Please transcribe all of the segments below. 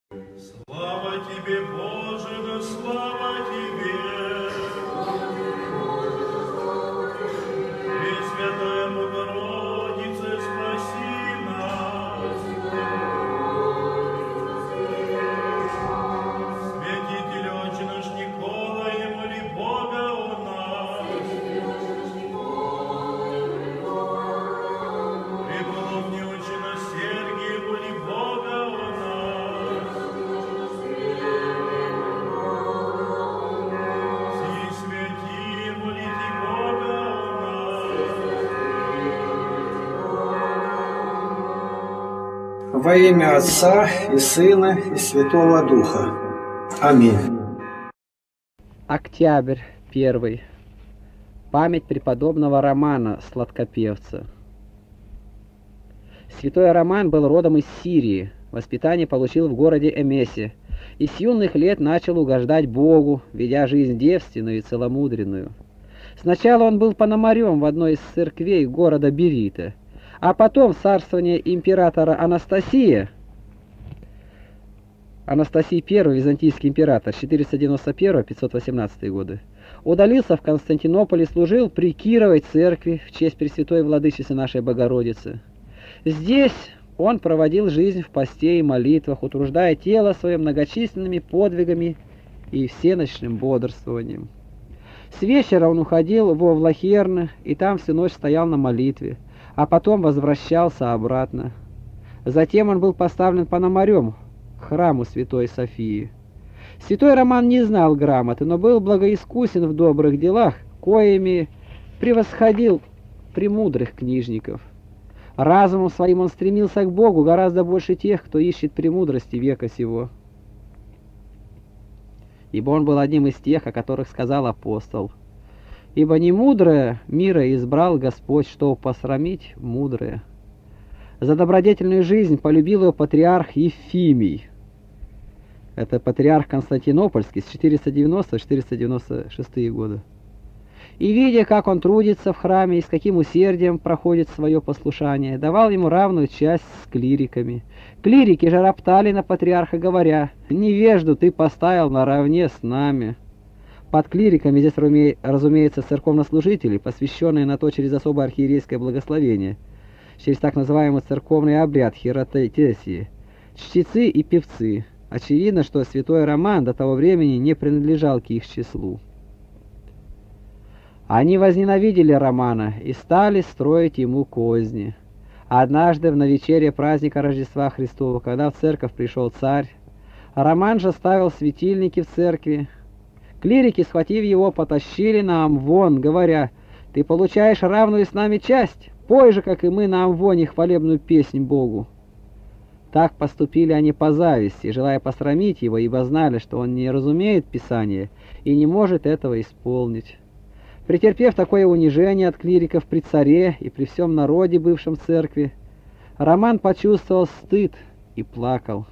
Слава тебе, Боже, да слава тебе! Пресвятая Богородице, спаси нас! Святитель Отче наш Николай, моли Бога о нас! Преподобный Отче наш Сергий, моли Бога о нас! Все святые, молите Бога о нас! Во имя Отца и Сына и Святого Духа. Аминь. Октябрь 1. Память преподобного Романа, сладкопевца. Святой Роман был родом из Сирии, воспитание получил в городе Эмесе, и с юных лет начал угождать Богу, ведя жизнь девственную и целомудренную. Сначала он был пономарем в одной из церквей города Берита, а потом в царствование императора Анастасии I, византийский император, 491-518 годы, удалился в Константинополь и служил при Кировой церкви в честь Пресвятой Владычицы нашей Богородицы. Здесь он проводил жизнь в посте и молитвах, утруждая тело своим многочисленными подвигами и всеночным бодрствованием. С вечера он уходил во Влахерны и там всю ночь стоял на молитве, а потом возвращался обратно. Затем он был поставлен пономарем к храму Святой Софии. Святой Роман не знал грамоты, но был благоискусен в добрых делах, коими превосходил премудрых книжников. Разумом своим он стремился к Богу гораздо больше тех, кто ищет премудрости века сего. Ибо он был одним из тех, о которых сказал апостол: «Ибо не мудрое мира избрал Господь, чтобы посрамить мудрое». За добродетельную жизнь полюбил его патриарх Ефимий. Это патриарх Константинопольский с 490-496 года. И, видя, как он трудится в храме и с каким усердием проходит свое послушание, давал ему равную часть с клириками. Клирики же роптали на патриарха, говоря: «Невежду ты поставил наравне с нами». Под клириками здесь, разумеется, церковнослужители, посвященные на то через особое архиерейское благословение, через так называемый церковный обряд хиротетесии, чтецы и певцы. Очевидно, что святой Роман до того времени не принадлежал к их числу. Они возненавидели Романа и стали строить ему козни. Однажды в навечерие праздника Рождества Христова, когда в церковь пришел царь, Роман же ставил светильники в церкви. Клирики, схватив его, потащили на амвон, говоря: «Ты получаешь равную с нами часть, пой же, как и мы, на амвоне хвалебную песнь Богу». Так поступили они по зависти, желая посрамить его, ибо знали, что он не разумеет Писания и не может этого исполнить. Претерпев такое унижение от клириков при царе и при всем народе, бывшем в церкви, Роман почувствовал стыд и плакал.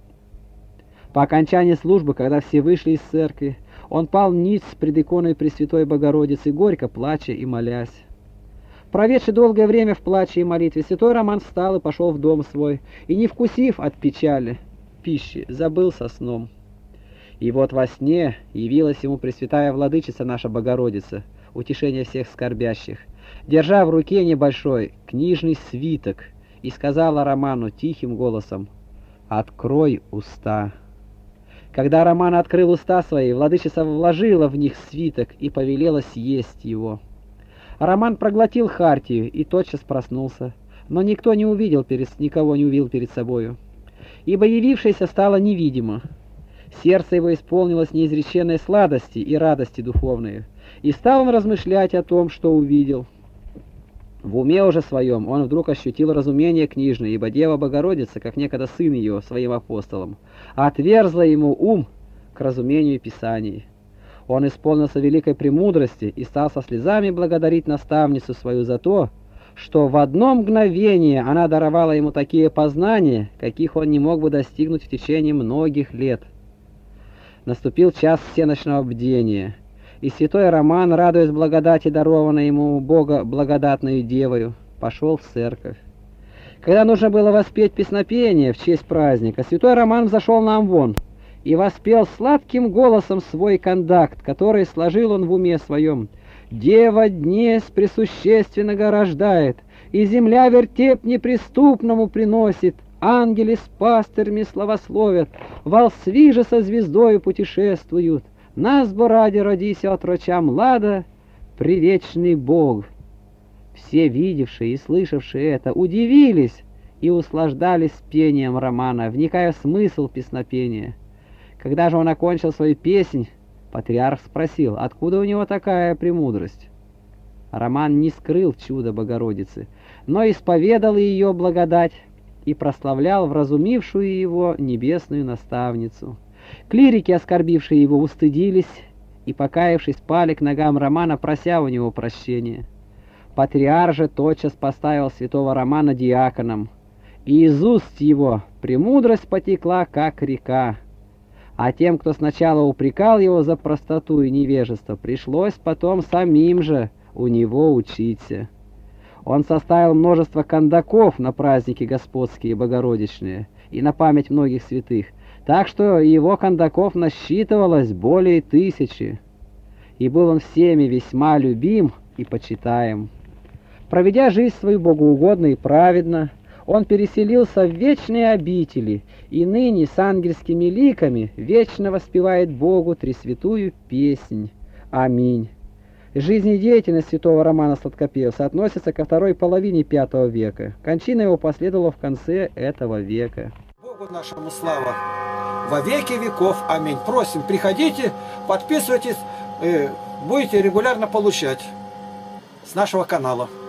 По окончании службы, когда все вышли из церкви, он пал ниц пред иконой Пресвятой Богородицы, горько плача и молясь. Проведший долгое время в плаче и молитве, святой Роман встал и пошел в дом свой, и, не вкусив от печали пищи, забылся сном. И вот во сне явилась ему Пресвятая Владычица наша Богородица, утешение всех скорбящих, держа в руке небольшой книжный свиток, и сказала Роману тихим голосом: «Открой уста». Когда Роман открыл уста свои, Владычица вложила в них свиток и повелела съесть его. Роман проглотил хартию и тотчас проснулся, но никого не увидел перед собою, ибо явившееся стало невидимо. Сердце его исполнилось неизреченной сладости и радости духовной, и стал он размышлять о том, что увидел. В уме уже своем он вдруг ощутил разумение книжное, ибо Дева Богородица, как некогда сын ее своим апостолом, отверзла ему ум к разумению Писаний. Он исполнился великой премудрости и стал со слезами благодарить наставницу свою за то, что в одно мгновение она даровала ему такие познания, каких он не мог бы достигнуть в течение многих лет. Наступил час всеночного бдения, и святой Роман, радуясь благодати, дарованной ему Бога благодатную Девою, пошел в церковь. Когда нужно было воспеть песнопение в честь праздника, святой Роман взошел на амвон и воспел сладким голосом свой кондакт, который сложил он в уме своем. «Дева днесь пресущественного рождает, и земля вертеп неприступному приносит, ангели с пастырями славословят, волсви же со звездою путешествуют, нас бы ради родися отроча млада, привечный Бог». Все видевшие и слышавшие это удивились и услаждались пением Романа, вникая в смысл песнопения. Когда же он окончил свою песнь, патриарх спросил, откуда у него такая премудрость. Роман не скрыл чудо Богородицы, но исповедал ее благодать и прославлял вразумившую его небесную наставницу. Клирики, оскорбившие его, устыдились и, покаявшись, пали к ногам Романа, прося у него прощения. Патриарх же тотчас поставил святого Романа диаконом, и из уст его премудрость потекла, как река. А тем, кто сначала упрекал его за простоту и невежество, пришлось потом самим же у него учиться. Он составил множество кондаков на праздники господские и богородичные и на память многих святых, так что его кондаков насчитывалось более 1000, и был он всеми весьма любим и почитаем. Проведя жизнь свою богоугодно и праведно, он переселился в вечные обители, и ныне с ангельскими ликами вечно воспевает Богу тресвятую песнь. Аминь. Жизнедеятельность святого Романа Сладкопевца относится ко второй половине V века. Кончина его последовала в конце этого века. Богу нашему слава во веки веков. Аминь. Просим, приходите, подписывайтесь, будете регулярно получать с нашего канала.